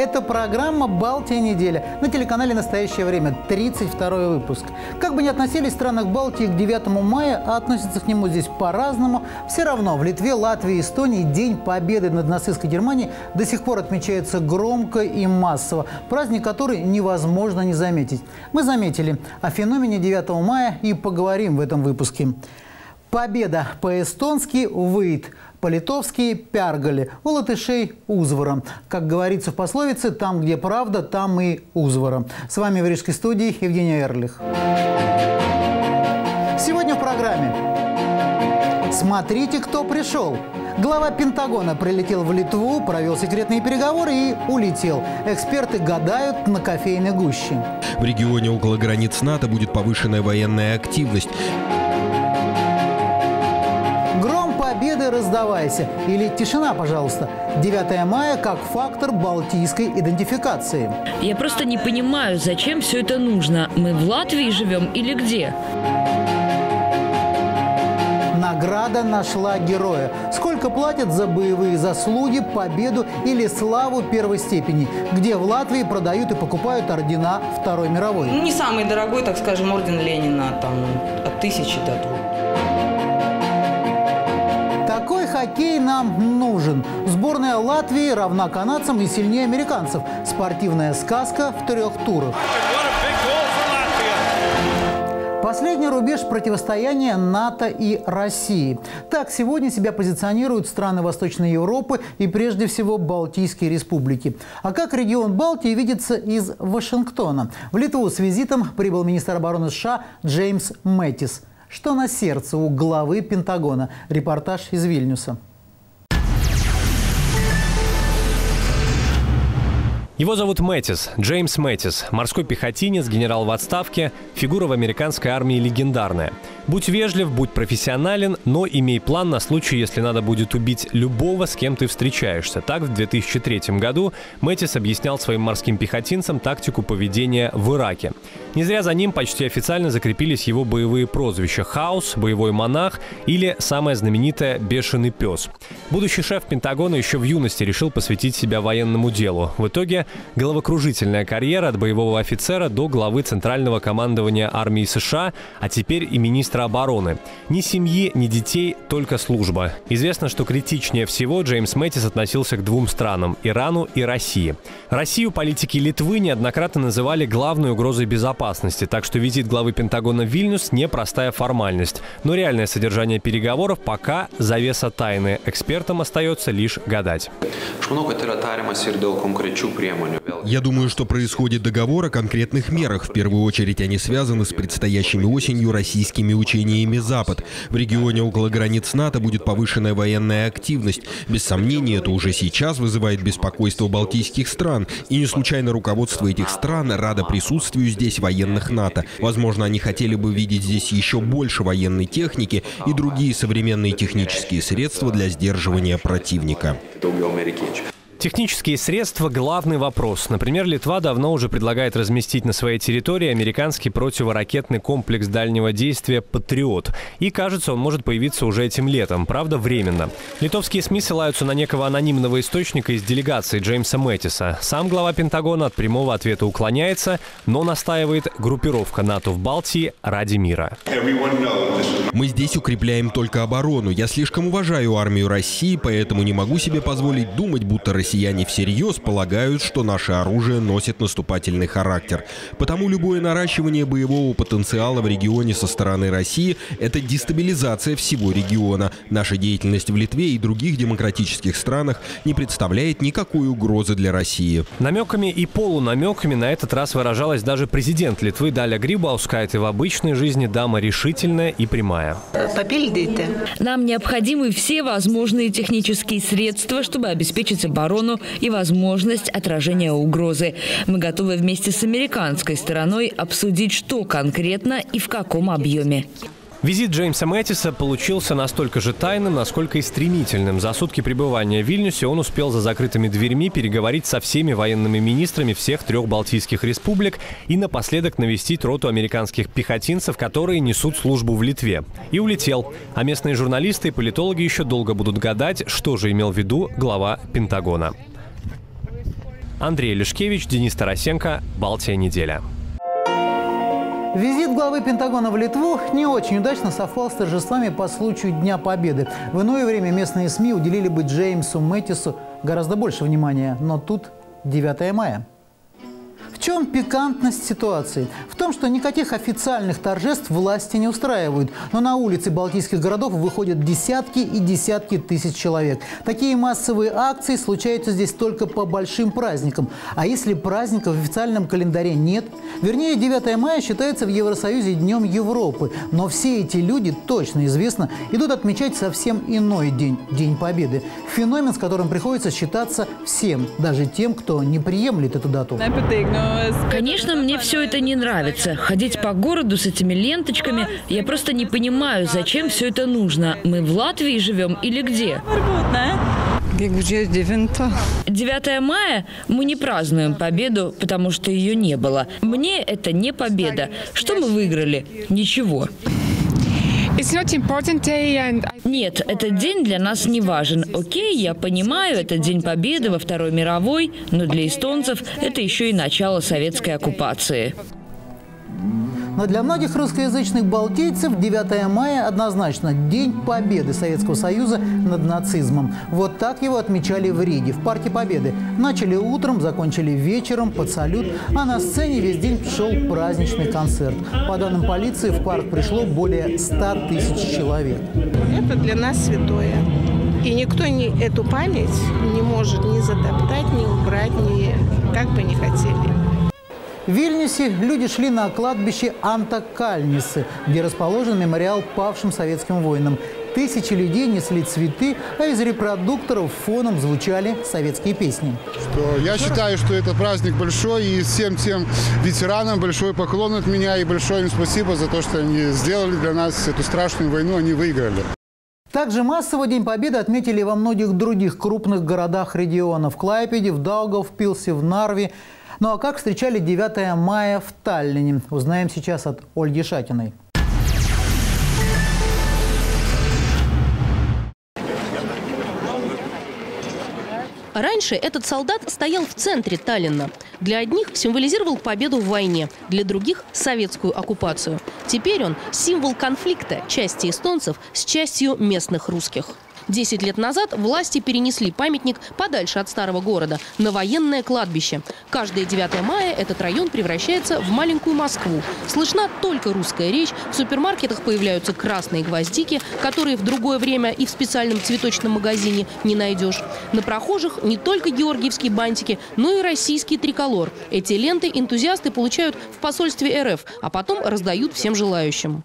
Это программа «Балтия. Неделя» на телеканале «Настоящее время», 32-й выпуск. Как бы ни относились страны Балтии к 9 мая, а относятся к нему здесь по-разному, все равно в Литве, Латвии и Эстонии День Победы над нацистской Германией до сих пор отмечается громко и массово, праздник, который невозможно не заметить. Мы заметили о феномене 9 мая и поговорим в этом выпуске. Победа по-эстонски «выид», по-литовски «пяргали», у латышей «узвара». Как говорится в пословице, там, где правда, там и узвара. С вами в Рижской студии Евгений Эрлих. Сегодня в программе «Смотрите, кто пришел». Глава Пентагона прилетел в Литву, провел секретные переговоры и улетел. Эксперты гадают на кофейной гуще. В регионе около границ НАТО будет повышенная военная активность. Победы раздавайся. Или тишина, пожалуйста. 9 мая как фактор балтийской идентификации. Я просто не понимаю, зачем все это нужно. Мы в Латвии живем или где? Награда нашла героя. Сколько платят за боевые заслуги, победу или славу первой степени? Где в Латвии продают и покупают ордена Второй мировой? Не самый дорогой, так скажем, орден Ленина, там от 1000 до 2. Такой хоккей нам нужен. Сборная Латвии равна канадцам и сильнее американцев. Спортивная сказка в 3 турах. Последний рубеж противостояния НАТО и России. Так сегодня себя позиционируют страны Восточной Европы и прежде всего Балтийские республики. А как регион Балтии видится из Вашингтона? В Литву с визитом прибыл министр обороны США Джеймс Мэттис. Что на сердце у главы Пентагона? Репортаж из Вильнюса. Его зовут Мэттис, Джеймс Мэттис, морской пехотинец, генерал в отставке, фигура в американской армии легендарная. Будь вежлив, будь профессионален, но имей план на случай, если надо будет убить любого, с кем ты встречаешься. Так, в 2003 году Мэттис объяснял своим морским пехотинцам тактику поведения в Ираке. Не зря за ним почти официально закрепились его боевые прозвища «Хаус», «Боевой монах» или самое знаменитое «Бешеный пес». Будущий шеф Пентагона еще в юности решил посвятить себя военному делу. В итоге головокружительная карьера от боевого офицера до главы Центрального командования армии США, а теперь и министра обороны. Ни семьи, ни детей, только служба. Известно, что критичнее всего Джеймс Мэттис относился к 2 странам – Ирану и России. Россию политики Литвы неоднократно называли главной угрозой безопасности, так что визит главы Пентагона в Вильнюс – непростая формальность. Но реальное содержание переговоров пока завеса тайны. Экспертам остается лишь гадать. Я думаю, что происходит договор о конкретных мерах. В первую очередь они связаны с предстоящими осенью российскими учениями «Запад». В регионе около границ НАТО будет повышенная военная активность. Без сомнения, это уже сейчас вызывает беспокойство балтийских стран. И не случайно руководство этих стран радо присутствию здесь военных НАТО. Возможно, они хотели бы видеть здесь еще больше военной техники и другие современные технические средства для сдерживания противника. Технические средства – главный вопрос. Например, Литва давно уже предлагает разместить на своей территории американский противоракетный комплекс дальнего действия «Патриот». И, кажется, он может появиться уже этим летом, правда, временно. Литовские СМИ ссылаются на некого анонимного источника из делегации Джеймса Мэттиса. Сам глава Пентагона от прямого ответа уклоняется, но настаивает: группировка НАТО в Балтии ради мира. Мы здесь укрепляем только оборону. Я слишком уважаю армию России, поэтому не могу себе позволить думать, будто россияне всерьез полагают, что наше оружие носит наступательный характер. Потому любое наращивание боевого потенциала в регионе со стороны России – это дестабилизация всего региона. Наша деятельность в Литве и других демократических странах не представляет никакой угрозы для России. Намеками и полунамеками на этот раз выражалась даже президент Литвы Даля Грибаускайте. В обычной жизни дама решительная и прямая. Нам необходимы все возможные технические средства, чтобы обеспечить оборону и возможность отражения угрозы. Мы готовы вместе с американской стороной обсудить, что конкретно и в каком объеме. Визит Джеймса Мэттиса получился настолько же тайным, насколько и стремительным. За сутки пребывания в Вильнюсе он успел за закрытыми дверьми переговорить со всеми военными министрами всех 3 Балтийских республик и напоследок навестить роту американских пехотинцев, которые несут службу в Литве. И улетел. А местные журналисты и политологи еще долго будут гадать, что же имел в виду глава Пентагона. Андрей Лешкевич, Денис Тарасенко. «Балтия. Неделя». Визит главы Пентагона в Литву не очень удачно совпал с торжествами по случаю Дня Победы. В иное время местные СМИ уделили бы Джеймсу Мэттису гораздо больше внимания. Но тут 9 мая. В чем пикантность ситуации? В том, что никаких официальных торжеств власти не устраивают. Но на улицы балтийских городов выходят десятки и десятки тысяч человек. Такие массовые акции случаются здесь только по большим праздникам. А если праздников в официальном календаре нет? Вернее, 9 мая считается в Евросоюзе Днем Европы. Но все эти люди, точно известно, идут отмечать совсем иной день – День Победы. Феномен, с которым приходится считаться всем, даже тем, кто не приемлет эту дату. Конечно, мне все это не нравится. Ходить по городу с этими ленточками, я просто не понимаю, зачем все это нужно. Мы в Латвии живем или где? 9 мая мы не празднуем победу, потому что ее не было. Мне это не победа. Что мы выиграли? Ничего. Нет, этот день для нас не важен. Окей, я понимаю, это День Победы во Второй мировой, но для эстонцев это еще и начало советской оккупации. Но для многих русскоязычных балтийцев 9 мая однозначно День Победы Советского Союза над нацизмом. Вот так его отмечали в Риге, в Парке Победы. Начали утром, закончили вечером под салют, а на сцене весь день шел праздничный концерт. По данным полиции, в парк пришло более 100 тысяч человек. Это для нас святое. И никто эту память не может ни затоптать, ни убрать, ни как бы ни хотели. В Вильнюсе люди шли на кладбище Антокальнисы, где расположен мемориал павшим советским воинам. Тысячи людей несли цветы, а из репродукторов фоном звучали советские песни. Я считаю, что это праздник большой, и всем тем ветеранам большой поклон от меня и большое им спасибо за то, что они сделали для нас эту страшную войну, они выиграли. Также массово День Победы отметили во многих других крупных городах региона. В Клайпеде, в Даугавпилсе, в Нарве. Ну а как встречали 9 мая в Таллине? Узнаем сейчас от Ольги Шатиной. Раньше этот солдат стоял в центре Таллина. Для одних символизировал победу в войне, для других – советскую оккупацию. Теперь он – символ конфликта части эстонцев с частью местных русских. 10 лет назад власти перенесли памятник подальше от старого города, на военное кладбище. Каждое 9 мая этот район превращается в маленькую Москву. Слышна только русская речь, в супермаркетах появляются красные гвоздики, которые в другое время и в специальном цветочном магазине не найдешь. На прохожих не только георгиевские бантики, но и российский триколор. Эти ленты энтузиасты получают в посольстве РФ, а потом раздают всем желающим.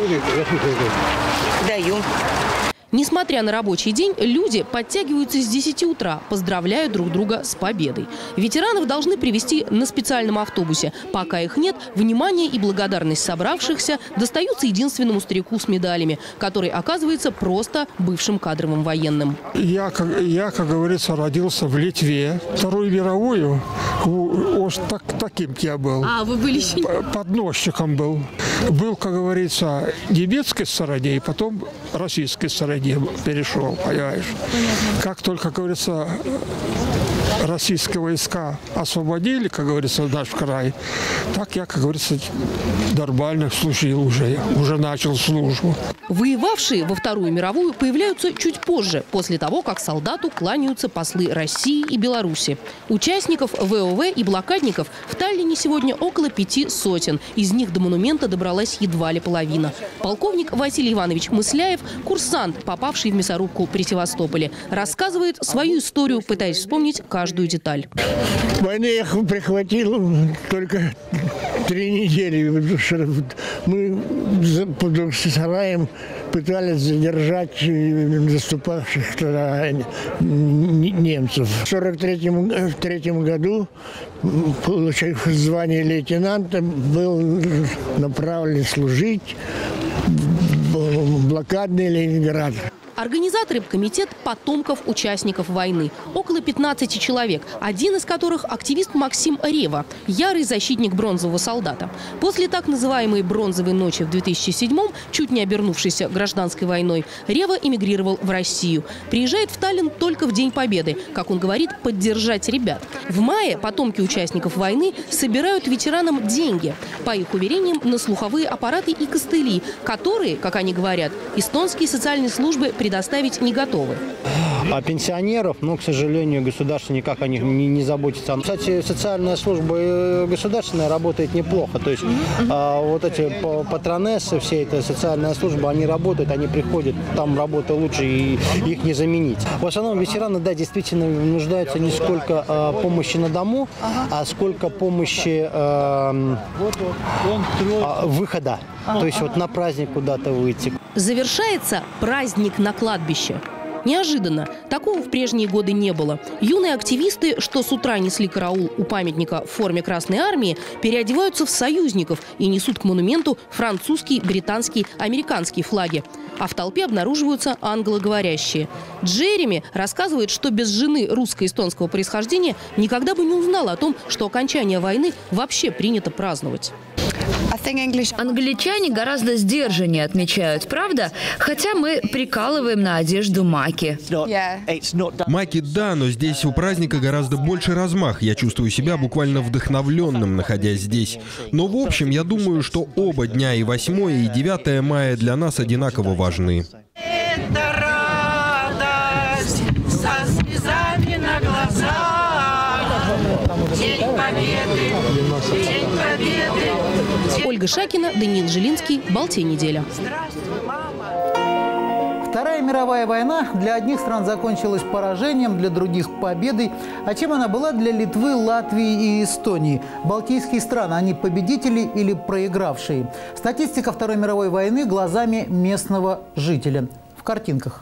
Даю. Несмотря на рабочий день, люди подтягиваются с 10 утра, поздравляют друг друга с победой. Ветеранов должны привезти на специальном автобусе. Пока их нет, внимание и благодарность собравшихся достаются единственному старику с медалями, который оказывается просто бывшим кадровым военным. Я, как говорится, родился в Литве. Вторую мировую таким я был. А вы были еще? Подносчиком был. Был, как говорится, немецкой стороне, и потом российской стороне перешел, понимаешь. Как только, как говорится, российские войска освободили, как говорится, наш край, так я, как говорится, нормально служил уже начал службу. Воевавшие во Вторую мировую появляются чуть позже, после того, как солдату кланяются послы России и Беларуси. Участников ВОВ и блокадников в Таллине сегодня около 500. Из них до монумента добралась едва ли половина. Полковник Василий Иванович Мысляев, курсант, попавший в мясорубку при Севастополе, рассказывает свою историю, пытаясь вспомнить каждую деталь. Войны я прихватил только 3 недели. Мы под сараем пытались задержать заступавших тогда немцев. В 1943 году, получив звание лейтенанта, был направлен служить в блокадный Ленинград. Организаторы – комитет потомков участников войны. Около 15 человек, один из которых – активист Максим Рева, ярый защитник бронзового солдата. После так называемой «бронзовой ночи» в 2007-м, чуть не обернувшейся гражданской войной, Рева эмигрировал в Россию. Приезжает в Таллин только в День Победы, как он говорит, поддержать ребят. В мае потомки участников войны собирают ветеранам деньги. По их уверениям, на слуховые аппараты и костыли, которые, как они говорят, эстонские социальные службы предоставить не готовы. А пенсионеров, к сожалению, государство никак о них не заботится. Кстати, социальная служба государственная работает неплохо. То есть вот эти патронессы, все эта социальная служба, они работают, они приходят, там работа лучше, и их не заменить. В основном ветераны, да, действительно нуждаются не сколько помощи на дому, а сколько помощи выхода. То есть вот на праздник куда-то выйти. Завершается праздник на кладбище. Неожиданно. Такого в прежние годы не было. Юные активисты, что с утра несли караул у памятника в форме Красной Армии, переодеваются в союзников и несут к монументу французский, британский, американский флаги. А в толпе обнаруживаются англоговорящие. Джереми рассказывает, что без жены русско-эстонского происхождения никогда бы не узнала о том, что окончание войны вообще принято праздновать. Англичане гораздо сдержаннее отмечают, правда? Хотя мы прикалываем на одежду маки. Маки, да, но здесь у праздника гораздо больше размах. Я чувствую себя буквально вдохновленным, находясь здесь. Но в общем, я думаю, что оба дня, и 8 и 9 мая, для нас одинаково важны. Это радость со слезами на глазах. День Победы, День Победы. Ольга Шакина, Даниил Жилинский, «Балтия. Неделя». Вторая мировая война для одних стран закончилась поражением, для других – победой. А чем она была для Литвы, Латвии и Эстонии? Балтийские страны – они победители или проигравшие? Статистика Второй мировой войны глазами местного жителя. В картинках.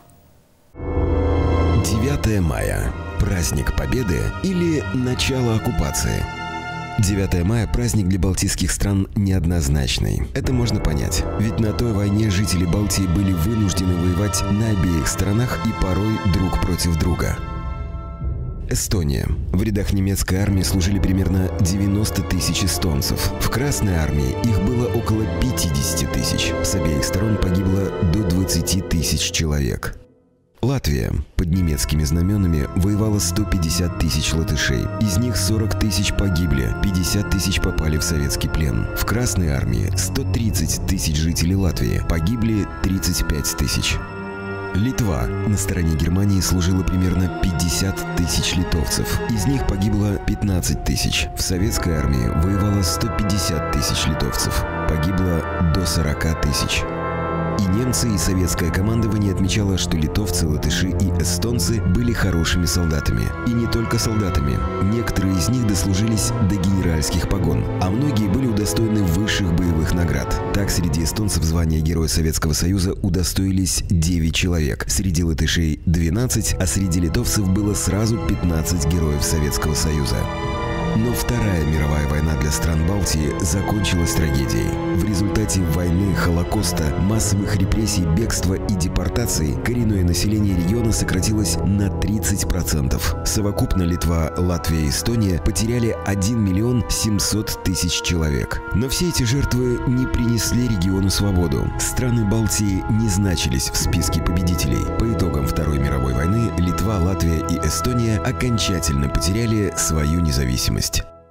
9 мая. Праздник Победы или начало оккупации? 9 мая – праздник для балтийских стран неоднозначный. Это можно понять. Ведь на той войне жители Балтии были вынуждены воевать на обеих сторонах и порой друг против друга. Эстония. В рядах немецкой армии служили примерно 90 тысяч эстонцев. В Красной армии их было около 50 тысяч. С обеих сторон погибло до 20 тысяч человек. Латвия под немецкими знаменами воевала 150 тысяч латышей. Из них 40 тысяч погибли, 50 тысяч попали в советский плен. В Красной армии 130 тысяч жителей Латвии, погибли 35 тысяч. Литва. На стороне Германии служило примерно 50 тысяч литовцев. Из них погибло 15 тысяч. В советской армии воевало 150 тысяч литовцев. Погибло до 40 тысяч. И немцы, и советское командование отмечало, что литовцы, латыши и эстонцы были хорошими солдатами. И не только солдатами. Некоторые из них дослужились до генеральских погон, а многие были удостоены высших боевых наград. Так, среди эстонцев звания Героя Советского Союза удостоились 9 человек, среди латышей 12, а среди литовцев было сразу 15 Героев Советского Союза. Но Вторая мировая война для стран Балтии закончилась трагедией. В результате войны, Холокоста, массовых репрессий, бегства и депортаций коренное население региона сократилось на 30%. Совокупно Литва, Латвия и Эстония потеряли 1 миллион 700 тысяч человек. Но все эти жертвы не принесли региону свободу. Страны Балтии не значились в списке победителей. По итогам Второй мировой войны Литва, Латвия и Эстония окончательно потеряли свою независимость.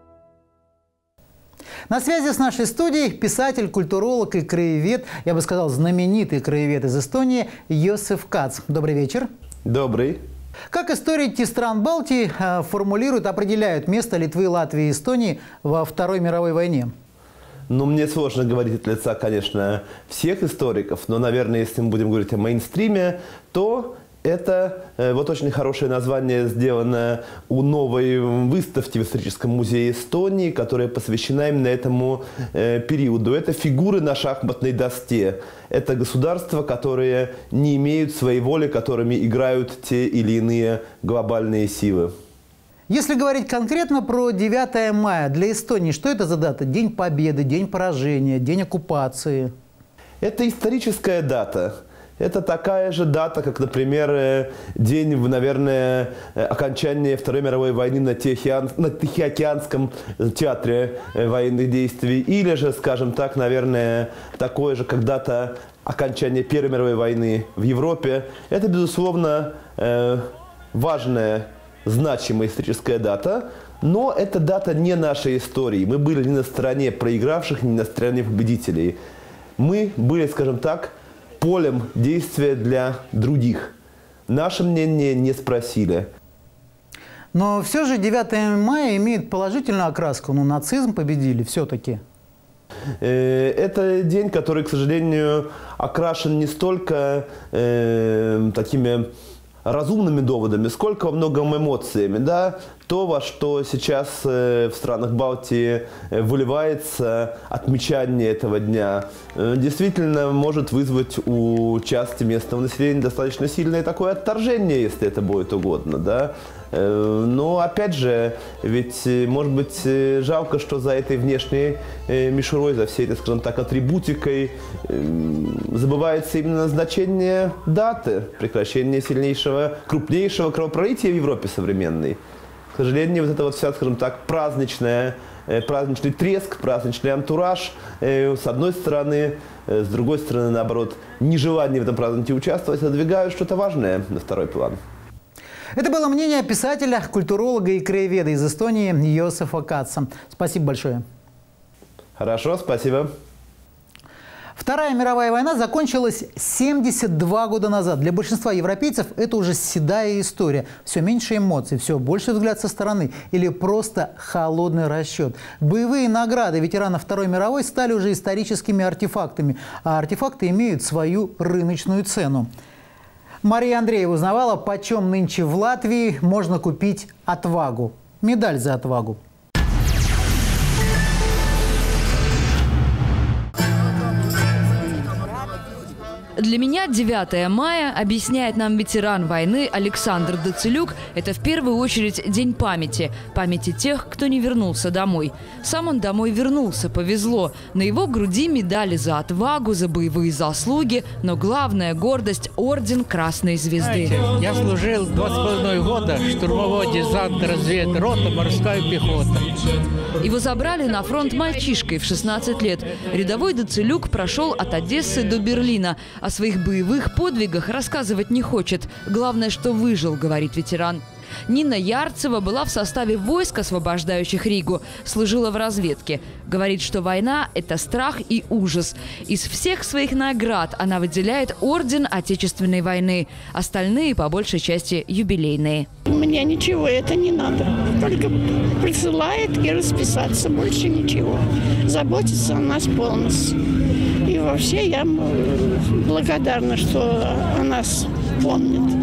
На связи с нашей студией писатель, культуролог и краевед, я бы сказал, знаменитый краевед из Эстонии Йосеф Кац. Добрый вечер. Добрый. Как историки стран Балтии формулируют, определяют место Литвы, Латвии и Эстонии во Второй мировой войне? Ну, мне сложно говорить от лица, конечно, всех историков, но, наверное, если мы будем говорить о мейнстриме, то это вот очень хорошее название сделано у новой выставки в историческом музее Эстонии, которая посвящена именно этому периоду. Это фигуры на шахматной доске. Это государства, которые не имеют своей воли, которыми играют те или иные глобальные силы. Если говорить конкретно про 9 мая для Эстонии, что это за дата? День Победы, День поражения, День оккупации? Это историческая дата. Это такая же дата, как, например, день, наверное, окончания Второй мировой войны на Тихоокеанском театре военных действий. Или же, скажем так, наверное, такое же когда-то окончание Первой мировой войны в Европе. Это, безусловно, важная, значимая историческая дата. Но эта дата не нашей истории. Мы были не на стороне проигравших, не на стороне победителей. Мы были, скажем так, полем действия для других. Наше мнение не спросили. Но все же 9 мая имеет положительную окраску. Ну, нацизм победили все-таки. Это день, который, к сожалению, окрашен не столько такими разумными доводами, сколько во многом эмоциями. Да? То, во что сейчас в странах Балтии выливается отмечание этого дня, действительно может вызвать у части местного населения достаточно сильное такое отторжение, если это будет угодно. Да? Но опять же, ведь, может быть, жалко, что за этой внешней мишурой, за всей этой, скажем так, атрибутикой забывается именно значение даты прекращения сильнейшего, крупнейшего кровопролития в Европе современной. К сожалению, вот это вот вся, скажем так, праздничный треск, праздничный антураж, с одной стороны, с другой стороны, наоборот, нежелание в этом празднике участвовать, отодвигают что-то важное на второй план. Это было мнение писателя, культуролога и краеведа из Эстонии Йосефа Каца. Спасибо большое. Хорошо, спасибо. Вторая мировая война закончилась 72 года назад. Для большинства европейцев это уже седая история. Все меньше эмоций, все больше взгляд со стороны или просто холодный расчет. Боевые награды ветеранов Второй мировой стали уже историческими артефактами, а артефакты имеют свою рыночную цену. Мария Андреева узнавала, почем нынче в Латвии можно купить отвагу. Медаль за отвагу. Для меня 9 мая, объясняет нам ветеран войны Александр Дацелюк, это в первую очередь день памяти. Памяти тех, кто не вернулся домой. Сам он домой вернулся, повезло. На его груди медали за отвагу, за боевые заслуги, но главная гордость – орден Красной Звезды. Знаете, я служил 2,5 года, штурмовой десант, разведрота, морская пехота. Его забрали на фронт мальчишкой в 16 лет. Рядовой Дацелюк прошел от Одессы до Берлина. О своих боевых подвигах рассказывать не хочет. Главное, что выжил, говорит ветеран. Нина Ярцева была в составе войск, освобождающих Ригу, служила в разведке. Говорит, что война – это страх и ужас. Из всех своих наград она выделяет орден Отечественной войны. Остальные, по большей части, юбилейные. Мне ничего это не надо. Только присылает и расписаться, больше ничего. Заботится о нас полностью. И вообще я благодарна, что о нас помнит.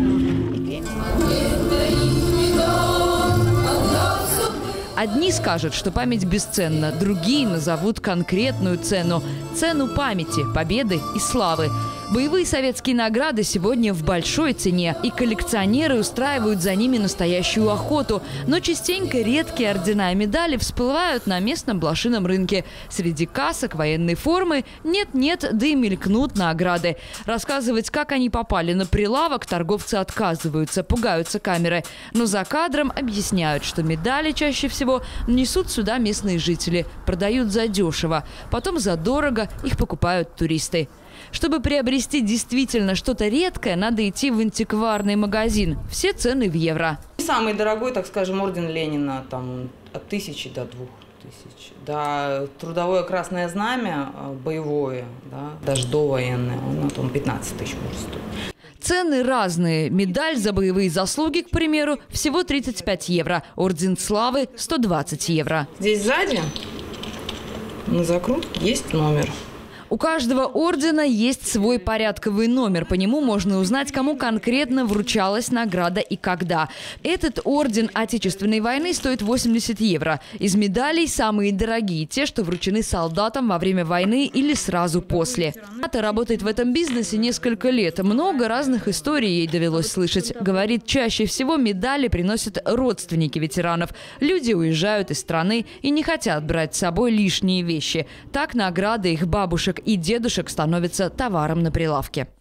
Одни скажут, что память бесценна, другие назовут конкретную цену – цену памяти, победы и славы. Боевые советские награды сегодня в большой цене, и коллекционеры устраивают за ними настоящую охоту. Но частенько редкие ордена и медали всплывают на местном блошином рынке. Среди касок военной формы нет-нет, да и мелькнут награды. Рассказывать, как они попали на прилавок, торговцы отказываются, пугаются камеры. Но за кадром объясняют, что медали чаще всего несут сюда местные жители, продают задешево. Потом задорого их покупают туристы. Чтобы приобрести действительно что-то редкое, надо идти в антикварный магазин. Все цены в евро. Самый дорогой, так скажем, орден Ленина, там от 1000 до 2000. Да, трудовое красное знамя, боевое, да, даже довоенное, он 15 тысяч может стоить. Цены разные. Медаль за боевые заслуги, к примеру, всего 35 евро. Орден славы – 120 евро. Здесь сзади на закрутке есть номер. У каждого ордена есть свой порядковый номер. По нему можно узнать, кому конкретно вручалась награда и когда. Этот орден Отечественной войны стоит 80 евро. Из медалей самые дорогие – те, что вручены солдатам во время войны или сразу после. Ната работает в этом бизнесе несколько лет. Много разных историй ей довелось слышать. Говорит, чаще всего медали приносят родственники ветеранов. Люди уезжают из страны и не хотят брать с собой лишние вещи. Так награды их бабушек и дедушек становятся товаром на прилавке.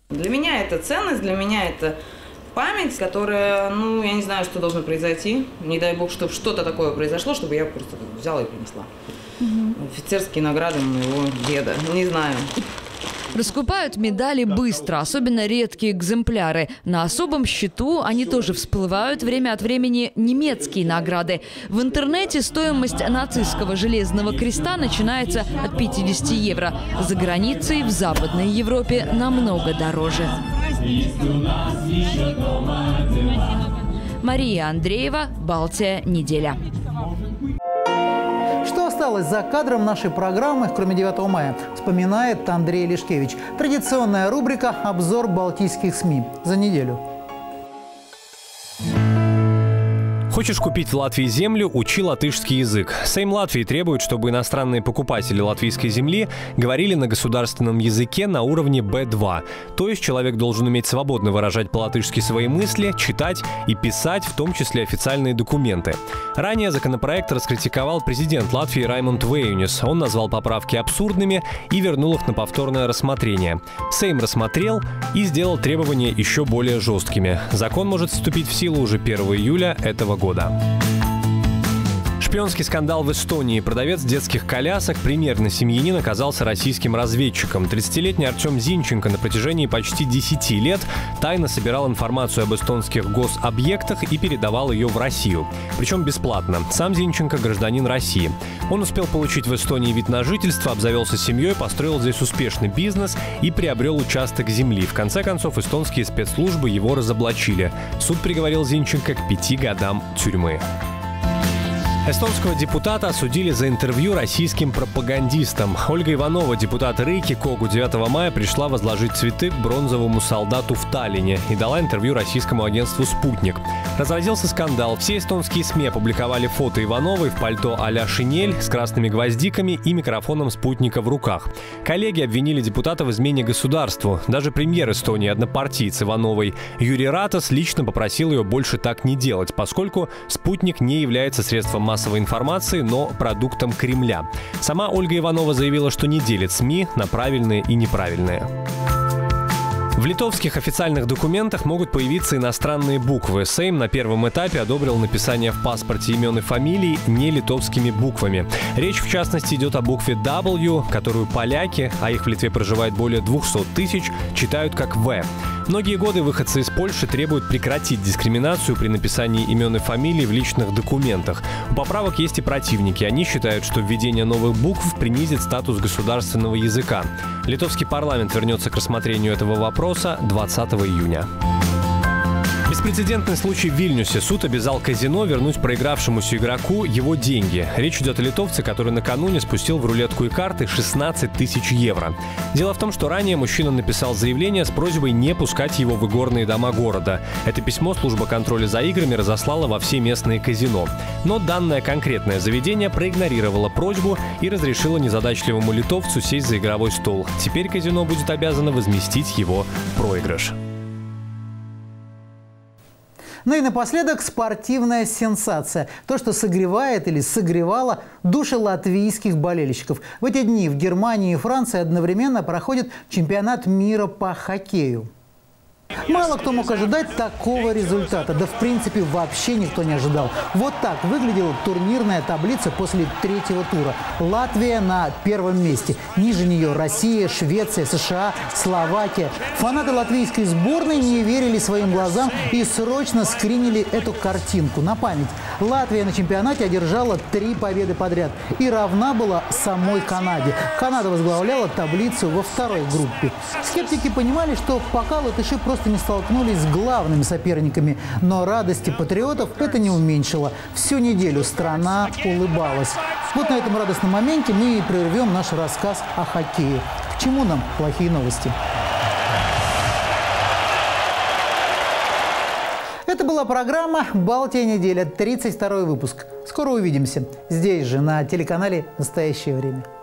Для меня это ценность, для меня это память, которая, ну, я не знаю, что должно произойти. Не дай бог, чтобы что-то такое произошло, чтобы я просто взяла и принесла. Офицерские награды моего деда. Не знаю. Раскупают медали быстро, особенно редкие экземпляры. На особом счету они тоже всплывают время от времени немецкие награды. В интернете стоимость нацистского железного креста начинается от 50 евро. За границей, в Западной Европе, намного дороже. Мария Андреева, Балтия неделя. Что осталось за кадром нашей программы, кроме 9 мая, вспоминает Андрей Лешкевич. Традиционная рубрика «Обзор балтийских СМИ» за неделю. Хочешь купить в Латвии землю – учи латышский язык. Сейм Латвии требует, чтобы иностранные покупатели латвийской земли говорили на государственном языке на уровне B2. То есть человек должен уметь свободно выражать по-латышски свои мысли, читать и писать, в том числе официальные документы. Ранее законопроект раскритиковал президент Латвии Раймонд Вейюнис. Он назвал поправки абсурдными и вернул их на повторное рассмотрение. Сейм рассмотрел и сделал требования еще более жесткими. Закон может вступить в силу уже 1 июля этого года. Шпионский скандал в Эстонии. Продавец детских колясок, примерный семьянин, оказался российским разведчиком. 30-летний Артем Зинченко на протяжении почти 10 лет тайно собирал информацию об эстонских гособъектах и передавал ее в Россию. Причем бесплатно. Сам Зинченко – гражданин России. Он успел получить в Эстонии вид на жительство, обзавелся семьей, построил здесь успешный бизнес и приобрел участок земли. В конце концов, эстонские спецслужбы его разоблачили. Суд приговорил Зинченко к 5 годам тюрьмы. Эстонского депутата осудили за интервью российским пропагандистам. Ольга Иванова, депутат Рейки Когу, 9 мая пришла возложить цветы к бронзовому солдату в Таллине и дала интервью российскому агентству «Спутник». Разразился скандал. Все эстонские СМИ опубликовали фото Ивановой в пальто а-ля шинель с красными гвоздиками и микрофоном «Спутника» в руках. Коллеги обвинили депутата в измене государству. Даже премьер Эстонии, однопартиец Ивановой Юрий Ратас, лично попросил ее больше так не делать, поскольку «Спутник» не является средством массовой информации, но продуктом Кремля. Сама Ольга Иванова заявила, что не делит СМИ на правильные и неправильные. В литовских официальных документах могут появиться иностранные буквы. Сейм на первом этапе одобрил написание в паспорте имен и фамилий не литовскими буквами. Речь, в частности, идет о букве W, которую поляки, а их в Литве проживает более 200 тысяч, читают как В. Многие годы выходцы из Польши требуют прекратить дискриминацию при написании имен и фамилий в личных документах. У поправок есть и противники. Они считают, что введение новых букв принизит статус государственного языка. Литовский парламент вернется к рассмотрению этого вопроса 20 июня. Беспрецедентный случай в Вильнюсе. Суд обязал казино вернуть проигравшемуся игроку его деньги. Речь идет о литовце, который накануне спустил в рулетку и карты 16 тысяч евро. Дело в том, что ранее мужчина написал заявление с просьбой не пускать его в игорные дома города. Это письмо служба контроля за играми разослала во все местные казино. Но данное конкретное заведение проигнорировало просьбу и разрешило незадачливому литовцу сесть за игровой стол. Теперь казино будет обязано возместить его проигрыш. Ну и напоследок спортивная сенсация. То, что согревает или согревало души латвийских болельщиков. В эти дни в Германии и Франции одновременно проходит чемпионат мира по хоккею. Мало кто мог ожидать такого результата. Да, в принципе, вообще никто не ожидал. Вот так выглядела турнирная таблица после третьего тура. Латвия на первом месте. Ниже нее Россия, Швеция, США, Словакия. Фанаты латвийской сборной не верили своим глазам и срочно скринили эту картинку на память. Латвия на чемпионате одержала 3 победы подряд и равна была самой Канаде. Канада возглавляла таблицу во второй группе. Скептики понимали, что пока латыши просто не столкнулись с главными соперниками. Но радости патриотов это не уменьшило. Всю неделю страна улыбалась. Вот на этом радостном моменте мы и прервем наш рассказ о хоккее. К чему нам плохие новости? Это была программа «Балтия неделя», 32-й выпуск. Скоро увидимся здесь же, на телеканале «Настоящее время».